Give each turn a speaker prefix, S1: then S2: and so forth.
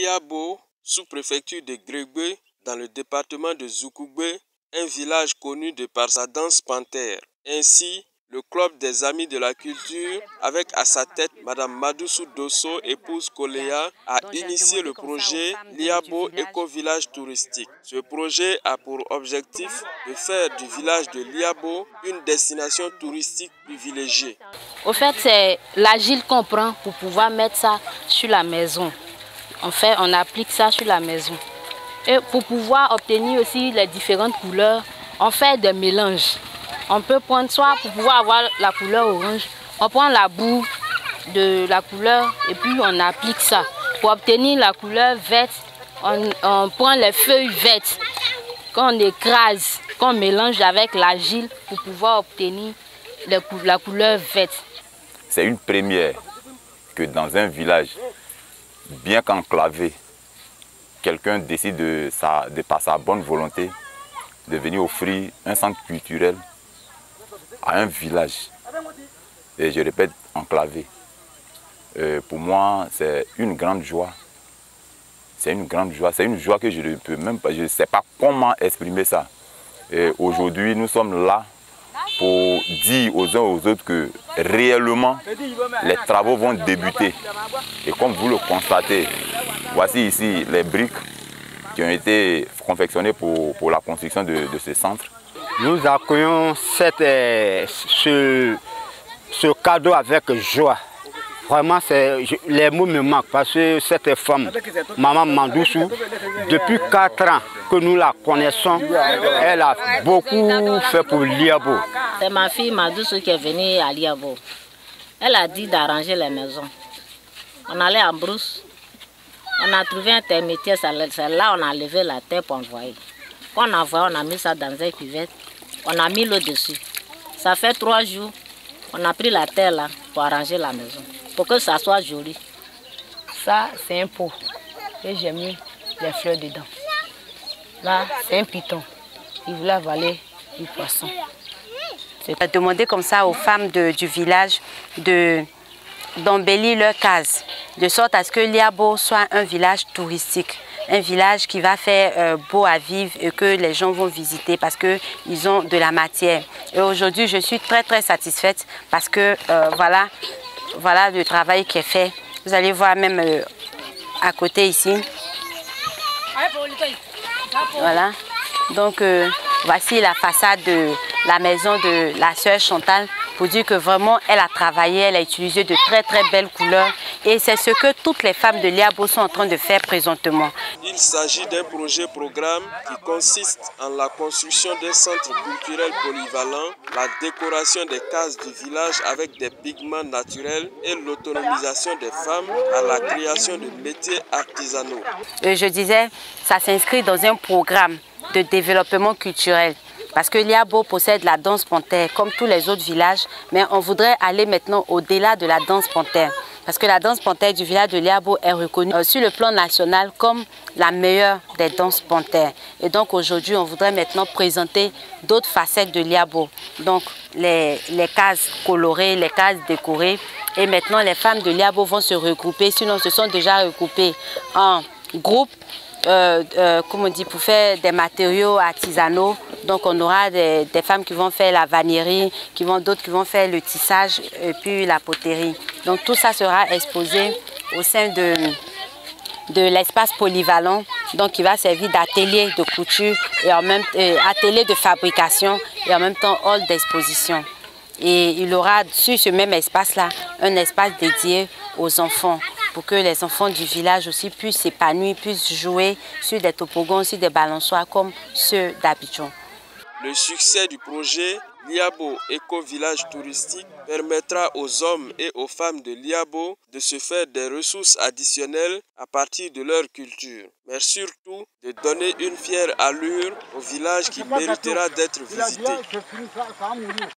S1: Liabo, sous-préfecture de Grébé, dans le département de Zoukoubé, un village connu de par sa danse panthère. Ainsi, le club des amis de la culture, avec à sa tête Madame Madoussou Dosso, épouse Koléa, a initié le projet Liabo Éco-Village touristique. Ce projet a pour objectif de faire du village de Liabo une destination touristique privilégiée.
S2: Au fait, c'est l'agile qu'on prend pour pouvoir mettre ça sur la maison. En fait, on applique ça sur la maison. Et pour pouvoir obtenir aussi les différentes couleurs, on fait des mélanges. On peut prendre soit pour pouvoir avoir la couleur orange, on prend la boue de la couleur et puis on applique ça. Pour obtenir la couleur verte, on prend les feuilles vertes qu'on écrase, qu'on mélange avec l'agile pour pouvoir obtenir la couleur verte.
S3: C'est une première que dans un village, bien qu'enclavé, quelqu'un décide par sa bonne volonté de venir offrir un centre culturel à un village. Et je répète, enclavé. Pour moi, c'est une grande joie. C'est une grande joie. C'est une joie que je ne peux même pas, je ne sais pas comment exprimer ça. Aujourd'hui, nous sommes là pour dire aux uns aux autres que réellement, les travaux vont débuter. Et comme vous le constatez, voici ici les briques qui ont été confectionnées pour la construction de ce centre.
S4: Nous accueillons ce cadeau avec joie. Vraiment, les mots me manquent parce que cette femme, Maman Madoussou, depuis 4 ans que nous la connaissons, elle a beaucoup fait pour Liabo.
S2: C'est ma fille Madoussou qui est venue à Liabo. Elle a dit d'arranger les maisons. On allait en brousse. On a trouvé un termitier, c'est là on a levé la terre pour envoyer. Quand on a envoyé, on a mis ça dans un cuvette. On a mis l'eau dessus. Ça fait 3 jours. On a pris la terre là pour arranger la maison. Pour que ça soit joli.
S5: Ça, c'est un pot. Et j'ai mis des fleurs dedans. Là, c'est un python. Il voulait avaler du poisson.
S6: On a demandé comme ça aux femmes du village d'embellir leur case, de sorte à ce que Liabo soit un village touristique, un village qui va faire beau à vivre et que les gens vont visiter parce qu'ils ont de la matière. Et aujourd'hui, je suis très très satisfaite parce que voilà le travail qui est fait. Vous allez voir même à côté ici. Voilà. Donc voici la façade de la maison de la sœur Chantal pour dire que vraiment elle a travaillé, elle a utilisé de très très belles couleurs et c'est ce que toutes les femmes de Liabo sont en train de faire présentement.
S1: Il s'agit d'un projet-programme qui consiste en la construction d'un centre culturel polyvalent, la décoration des cases du village avec des pigments naturels et l'autonomisation des femmes à la création de métiers artisanaux.
S6: Je disais, ça s'inscrit dans un programme de développement culturel. Parce que Liabo possède la danse panthère comme tous les autres villages, mais on voudrait aller maintenant au-delà de la danse panthère. Parce que la danse panthère du village de Liabo est reconnue sur le plan national comme la meilleure des danses panthères. Et donc aujourd'hui, on voudrait maintenant présenter d'autres facettes de Liabo. Donc les cases colorées, les cases décorées. Et maintenant, les femmes de Liabo vont se regrouper, sinon se sont déjà regroupées en groupe. Comme on dit, pour faire des matériaux artisanaux. Donc on aura des femmes qui vont faire la vannerie, d'autres qui vont faire le tissage et puis la poterie. Donc tout ça sera exposé au sein de l'espace polyvalent, donc qui va servir d'atelier de couture et en même atelier de fabrication et en même temps hall d'exposition. Et il y aura sur ce même espace-là un espace dédié aux enfants, pour que les enfants du village aussi puissent s'épanouir, puissent jouer sur des toboggans, sur des balançoires comme ceux d'Abidjan.
S1: Le succès du projet Liabo Éco-Village touristique permettra aux hommes et aux femmes de Liabo de se faire des ressources additionnelles à partir de leur culture, mais surtout de donner une fière allure au village qui méritera d'être visité.